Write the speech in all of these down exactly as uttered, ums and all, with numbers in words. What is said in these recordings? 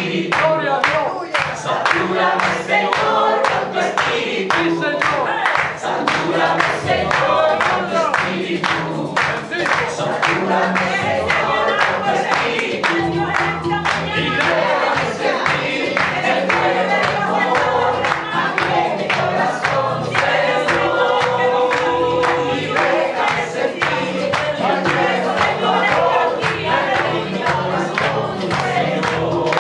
espíritu. Gloria a Dios. Satúrame, Señor, con tu espíritu. Sí, Señor. Satúrame, Señor, con tu espíritu. Bendito. Satúrame, Señor, con tu espíritu. Y déjame sentir el fuego del amor aquí en mi corazón, Señor. Y déjame sentir el fuego del amor aquí en mi corazón, Señor.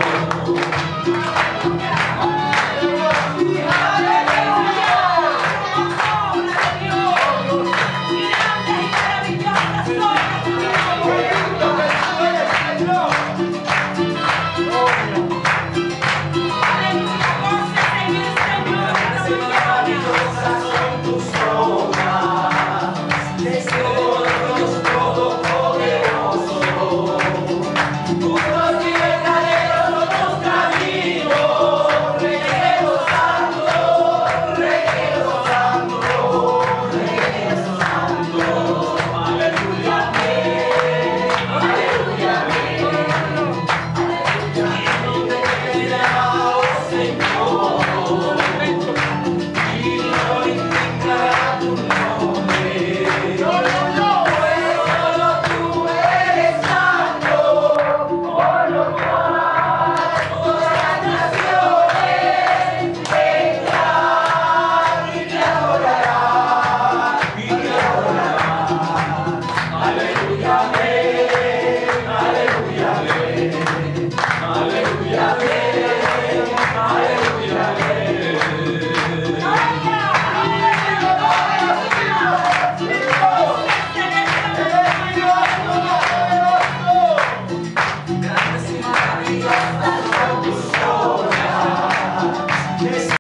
Maravillosas son tus obras, Señor Dios todopoderoso. Justos y verdaderos son tus caminos, Reguero santo, Reguero santo, Reguero santo. Aleluya, amén, aleluya, amén, aleluya. Y no te quedará, oh Señor. Y glorificará tu nombre. Solo tú eres santo, por lo cual todas las naciones vendrán y te adorarán, y te adorarán. Aleluya, amén, aleluya, amén, aleluya, amén, aleluya, amén. Grandes y maravillosas